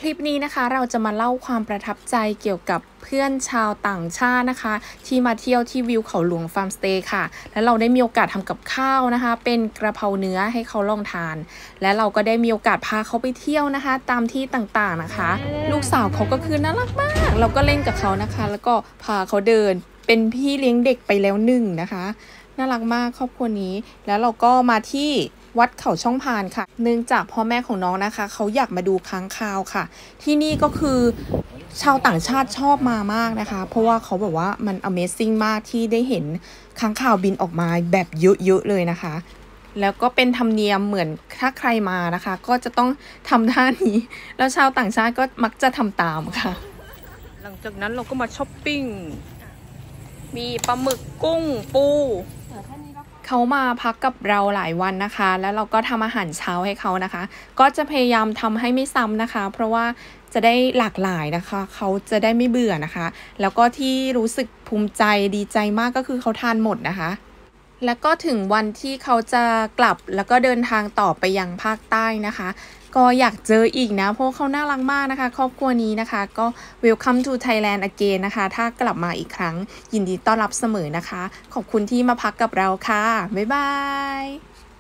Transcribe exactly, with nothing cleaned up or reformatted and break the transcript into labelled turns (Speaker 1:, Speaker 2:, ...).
Speaker 1: คลิปนี้นะคะเราจะมาเล่าความประทับใจเกี่ยวกับเพื่อนชาวต่างชาตินะคะที่มาเที่ยวที่วิวเขาหลวงฟาร์มสเตย์ค่ะแล้วเราได้มีโอกาสทำกับข้าวนะคะเป็นกระเพราเนื้อให้เขาลองทานและเราก็ได้มีโอกาสพาเขาไปเที่ยวนะคะตามที่ต่างๆนะคะลูกสาวเขาก็คือน่ารักมากเราก็เล่นกับเขานะคะแล้วก็พาเขาเดินเป็นพี่เลี้ยงเด็กไปแล้วหนึ่งนะคะน่ารักมากครอบครัวนี้แล้วเราก็มาที่วัดเขาช่องพานค่ะเนื่องจากพ่อแม่ของน้องนะคะเขาอยากมาดูค้างคาวค่ะที่นี่ก็คือชาวต่างชาติชอบมามากนะคะเพราะว่าเขาบอกว่ามัน Amazing มากที่ได้เห็นค้างคาวบินออกมาแบบเยอะๆเลยนะคะแล้วก็เป็นธรรมเนียมเหมือนถ้าใครมานะคะก็จะต้องทำท่านี้แล้วชาวต่างชาติก็มักจะทำตามค่ะหลังจากนั้นเราก็มาช้อปปิ้งมีปลาหมึกกุ้งปูเขามาพักกับเราหลายวันนะคะแล้วเราก็ทำอาหารเช้าให้เขานะคะก็จะพยายามทำให้ไม่ซ้ำนะคะเพราะว่าจะได้หลากหลายนะคะเขาจะได้ไม่เบื่อนะคะแล้วก็ที่รู้สึกภูมิใจดีใจมากก็คือเขาทานหมดนะคะแล้วก็ถึงวันที่เขาจะกลับแล้วก็เดินทางต่อไปยังภาคใต้นะคะก็อยากเจออีกนะเพราะเขาน่ารักมากนะคะครอบครัวนี้นะคะก็ Welcome to Thailand again นะคะถ้ากลับมาอีกครั้งยินดีต้อนรับเสมอนะคะขอบคุณที่มาพักกับเราค่ะบ๊ายบาย